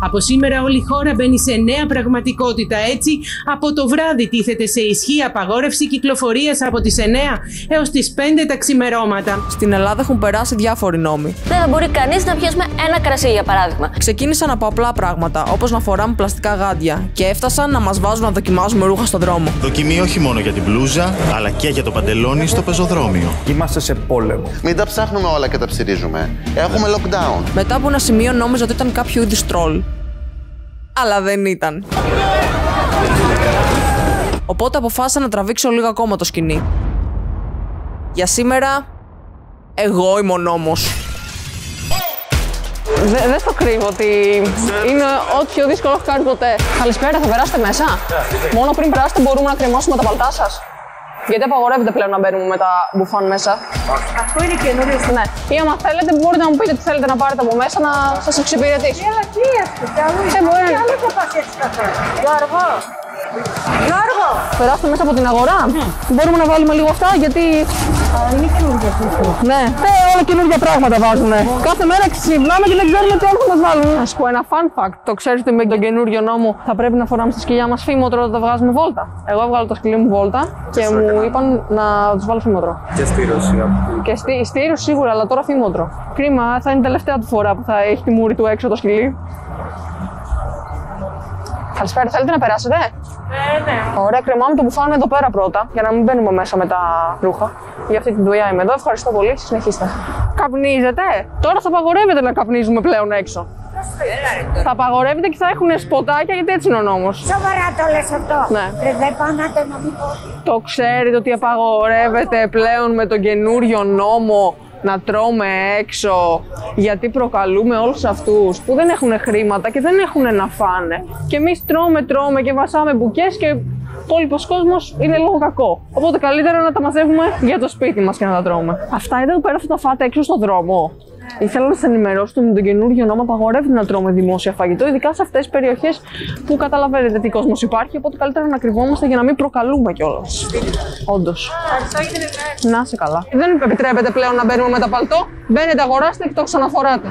Από σήμερα όλη η χώρα μπαίνει σε νέα πραγματικότητα. Έτσι, από το βράδυ τίθεται σε ισχύ απαγόρευση κυκλοφορίας από τις 9 έως τις 5 τα ξημερώματα. Στην Ελλάδα έχουν περάσει διάφοροι νόμοι. Δεν θα μπορεί κανείς να πιάσουμε ένα κρασί, για παράδειγμα. Ξεκίνησαν από απλά πράγματα, όπως να φοράμε πλαστικά γάντια, και έφτασαν να μας βάζουν να δοκιμάζουμε ρούχα στον δρόμο. Δοκιμή όχι μόνο για την μπλούζα, αλλά και για το παντελόνι στο πεζοδρόμιο. Είμαστε σε πόλεμο. Μην τα ψάχνουμε όλα και τα ψηρίζουμε. Έχουμε lockdown. Μετά από ένα σημείο νόμιζα ότι ήταν κάποιο είδους τρόλ. Αλλά δεν ήταν. Οπότε αποφάσισα να τραβήξω λίγο ακόμα το σκηνή. Για σήμερα, εγώ είμαι ο νόμος. Δεν στο κρύβω ότι είναι ό,τι πιο δύσκολο έχω κάνει ποτέ. Καλησπέρα, θα περάσετε μέσα? Μόνο πριν περάσετε μπορούμε να κρεμάσουμε τα παλτά σας. Γιατί απαγορεύεται πλέον να μπαίνουμε με τα μπουφάν μέσα. Αυτό είναι καινούριο. Ναι. Ή άμα θέλετε, μπορείτε να μου πείτε τι θέλετε να πάρετε από μέσα να σας εξυπηρετήσει. Έλα, τι αυτό, κι άλλο. Κι άλλο θα πας έτσι καφέ. Γιώργο. Γιώργο. Περάστε μέσα από την αγορά. Μπορούμε να βάλουμε λίγο αυτά, γιατί. Είναι καινούργια αυτό. Ναι, όλα καινούργια πράγματα βάζουνε. Κάθε μέρα ξυπνάμε και δεν ξέρουμε τι άλλο θα μας βάλουν. Να σου πω ένα fun fact. Το ξέρεις ότι με τον καινούργιο νόμο θα πρέπει να φοράμε στη σκυλιά μας φήμοτρο όταν τα βγάζουμε βόλτα. Εγώ έβγαλα το σκυλί μου βόλτα και μου είπαν να τους βάλω φήμοτρο. Και στήρωση. Και στήρωση σίγουρα, αλλά τώρα φήμοτρο. Κρίμα, θα είναι η τελευταία του φορά που θα έχει τη μούρη του έξω το σκυλί. Καλησπέρα, θέλετε να περάσετε? Ναι. Ωραία, κρεμάμε το μπουφάν εδώ πέρα πρώτα, για να μην μπαίνουμε μέσα με τα ρούχα. Για αυτή τη δουλειά είμαι εδώ. Ευχαριστώ πολύ. Συνεχίστε. Καπνίζετε? Τώρα θα απαγορεύεται να καπνίζουμε πλέον έξω. Θα απαγορεύεται και θα έχουν σποτάκια, γιατί έτσι είναι ο νόμος. Σοβαρά το λες αυτό? Ναι. Δεν πάνε να το νομικό. Το ξέρετε ότι απαγορεύεται πλέον με τον καινούριο νόμο να τρώμε έξω, γιατί προκαλούμε όλους αυτούς που δεν έχουν χρήματα και δεν έχουν να φάνε. Και εμείς τρώμε και βασάμε μπουκές και ο υπόλοιπος κόσμος είναι λίγο κακό. Οπότε καλύτερα να τα μαζεύουμε για το σπίτι μας και να τα τρώμε. Αυτά εδώ πέρα θα τα φάτε έξω στον δρόμο. Ήθελα να σας ενημερώσω ότι με τον καινούργιο νόμο απαγορεύεται να τρώμε δημόσια φαγητό, ειδικά σε αυτές τις περιοχές που καταλαβαίνετε τι κόσμος υπάρχει. Οπότε καλύτερα να κρυβόμαστε για να μην προκαλούμε κιόλας. Όντως. Να είσαι καλά. Δεν επιτρέπεται πλέον να μπαίνουμε με τα παλτό. Μπαίνετε, αγοράστε και το ξαναφοράτε.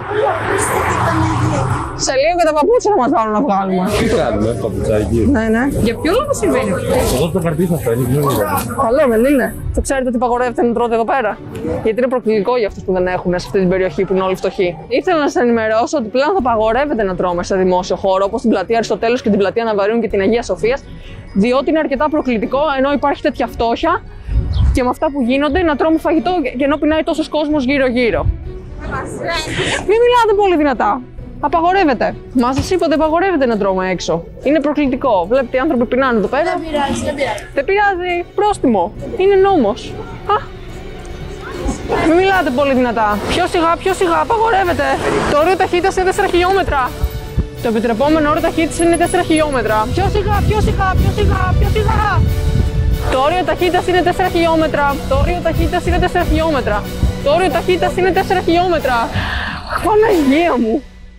Σε λίγο και τα παπούτσια να μας βάλουν να βγάλουμε. Τι κάνουμε, παπουτσάκι? Ναι. Για ποιο λόγο συμβαίνει αυτό? Εδώ το χαρτί θα φέρει. Καλό, δεν είναι? Το ξέρετε ότι απαγορεύεται να τρώτε εδώ πέρα? Γιατί είναι προκλητικό για αυτούς που δεν έχουν σε αυτή την περιοχή που είναι όλοι φτωχοί. Ήθελα να σας ενημερώσω ότι πλέον θα απαγορεύεται να τρώμε σε δημόσιο χώρο, όπως την πλατεία Αριστοτέλους και την πλατεία Ναβαρίνου και την Αγία Σοφίας, διότι είναι αρκετά προκλητικό ενώ υπάρχει τέτοια φτώχεια και με αυτά που γίνονται να τρώμε φαγητό και ενώ πεινάει τόσος κόσμος γύρω-γύρω. Μην μιλάτε πολύ δυνατά. Απαγορεύεται. Μα σας είπα ότι απαγορεύεται να τρώμε έξω. Είναι προκλητικό. Βλέπετε οι άνθρωποι πεινάνε εδώ πέρα. Δεν πειράζει. Δεν πειράζει. Πρόστιμο. Είναι νόμος. Μην μιλάτε πολύ δυνατά. Πιο σιγά. Απαγορεύεται. Το όριο ταχύτητας είναι 4 χιλιόμετρα. Το επιτρεπόμενο όριο ταχύτητας είναι 4 χιλιόμετρα. Πιο σιγά. Το όριο ταχύτητας είναι 4 χιλιόμετρα. Το όριο ταχύτητας είναι 4 χιλιόμετρα. Το όριο ταχύτητας είναι 4 χιλιόμετρα. Παναγία μου.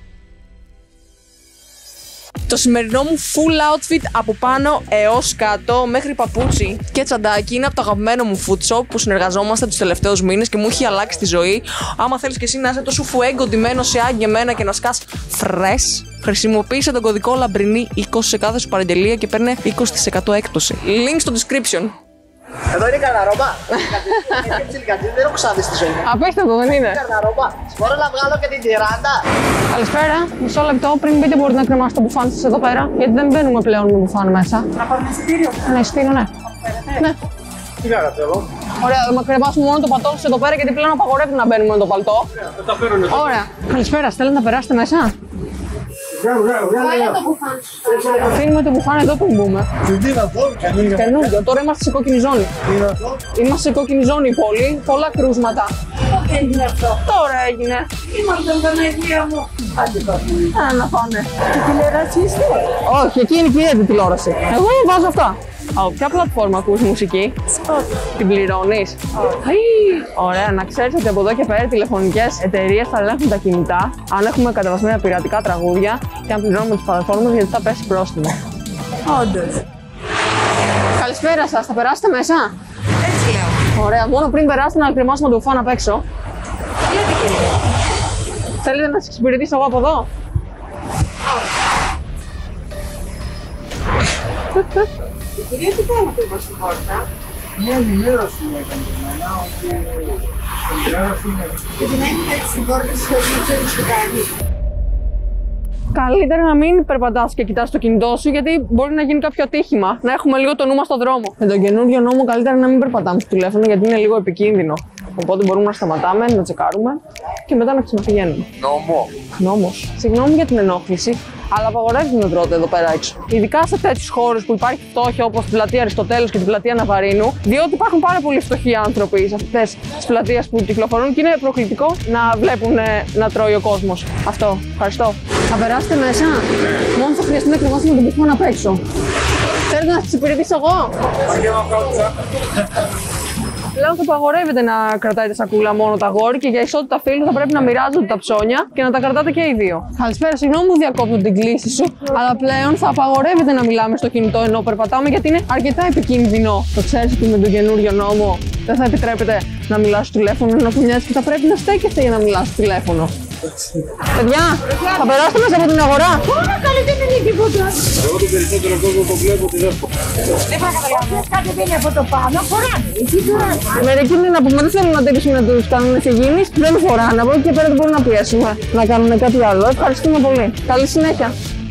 Το σημερινό μου full outfit από πάνω έως κάτω μέχρι παπούτσι και τσαντάκι είναι από το αγαπημένο μου food shop που συνεργαζόμαστε τους τελευταίους μήνες και μου έχει αλλάξει τη ζωή. Άμα θέλεις και εσύ να είσαι τόσο φουέγκο ντυμένο σε άγγεμένα και να σκάς fresh, χρησιμοποίησε τον κωδικό Λαμπρινή 20 σε κάθε σου παραγγελία και παίρνε 20% έκπτωση. Link στο description. Εδώ είναι καρναρόμπα. Δεν έχω ξαναδεί στη ζωή μου. Απίστευτο, δεν είναι? Καρναρόμπα. Μπορώ να βγάλω και την τυράντα. Καλησπέρα. Μισό λεπτό πριν μπείτε, μπορείτε να κρεμάσετε το μπουφάν σας εδώ πέρα. Γιατί δεν μπαίνουμε πλέον με μπουφάν μέσα. Να πάρουμε εισιτήριο. Ένα εισιτήριο, ναι. Ναι. Τι κάνατε εδώ? Ωραία, να κρεμάσουμε μόνο το παλτό σας εδώ πέρα γιατί πλέον απαγορεύεται να μπαίνουμε με το παλτό. Θα τα φέρω εδώ. Ωραία. Καλησπέρα, θέλετε να περάσετε μέσα? Αφήνουμε το μπουφάν εδώ που μπούμε. Καινούργιο, τώρα είμαστε σε κόκκινη ζώνη. Είμαστε σε κόκκινη ζώνη η πόλη, πολλά κρούσματα. Πότε έγινε αυτό? Τώρα έγινε. Ήμασταν Παναγία μου. Να πάνε. Η τηλεόραση είστε? Όχι, εκεί είναι η κυρία τηλεόραση. Εγώ βάζω αυτά. Από ποια πλατφόρμα ακούς μουσική? Spotify. Την πληρώνεις? Ωραία, να ξέρεις ότι από εδώ και πέρα οι τηλεφωνικές εταιρείες θα ελέγχουν τα κινητά αν έχουμε κατεβασμένα πειρατικά τραγούδια και αν πληρώνουμε τις πλατφόρμες γιατί θα πέσει πρόστιμο. Όντως. Καλησπέρα σας, θα περάσετε μέσα? Έτσι λέω. Ωραία, μόνο πριν περάσετε να κρεμάσουμε το μπουφάν απ' έξω. Γιατί κυρία? Θέλετε να σας εξυπηρετήσω εγώ από εδώ? Κυρία, τι κάνετε εδώ στην πόρτα? Μια ενημέρωση έκανε εμένα ότι η ενημέρωση είναι... Και την έμεινε στην πόρτα της χωρίς να ξέρεις τι κάνει. Καλύτερα να μην περπατάς και κοιτάς το κινητό σου, γιατί μπορεί να γίνει κάποιο ατύχημα. Να έχουμε λίγο το νου μας στον δρόμο. Με τον καινούριο νόμο, καλύτερα να μην περπατάμε στο τηλέφωνο, γιατί είναι λίγο επικίνδυνο. Οπότε μπορούμε να σταματάμε, να τσεκάρουμε και μετά να ξαναπηγαίνουμε. Νόμος. Συγγνώμη για την ενόχληση, αλλά απαγορεύεται να τρώτε εδώ πέρα έξω. Ειδικά σε τέτοιους χώρους που υπάρχει φτώχεια, όπως την πλατεία Αριστοτέλους και την πλατεία Ναβαρίνου, διότι υπάρχουν πάρα πολλοί φτωχοί άνθρωποι σε αυτές τις πλατείες που κυκλοφορούν και είναι προκλητικό να βλέπουν να τρώει ο κόσμος. Αυτό. Ευχαριστώ. Θα περάσετε μέσα. Μόνο θα χρειαστεί να κρεβάσουμε τον πουφόν απ' έξω. Θέλετε να σας υπηρετήσω εγώ? Πλέον θα απαγορεύεται να κρατάτε σακούλα μόνο τα αγόρι και για ισότητα φύλου θα πρέπει να μοιράζονται τα ψώνια και να τα κρατάτε και οι δύο. Καλησπέρα, συγγνώμη που διακόπτω την κλήση σου, αλλά πλέον θα απαγορεύεται να μιλάμε στο κινητό ενώ περπατάμε γιατί είναι αρκετά επικίνδυνο. Το ξέρεις ότι με τον καινούριο νόμο δεν θα επιτρέπεται να μιλάς στο τηλέφωνο ενώ κουνιάζεις και θα πρέπει να στέκεσαι για να μιλάς στο τηλέφωνο. Παιδιά, θα περάσετε μέσα από την αγορά. Όλα καλή δεν είναι τίποτα. Εγώ το περισσότερο κόσμο το βλέπω ότι δεν Δεν θα καταλάβω. Κάτι δεν είναι από το πάνω, φοράνε. Εσύ φοράνε. Μερικοί είναι να πούμε, δεν θέλουν να τηρήσουμε τους κανόνες υγιεινής, δεν φοράνε. Από εκεί και πέρα δεν μπορούμε να πιέσουμε να κάνουν κάτι άλλο. Ευχαριστούμε πολύ. Καλή συνέχεια.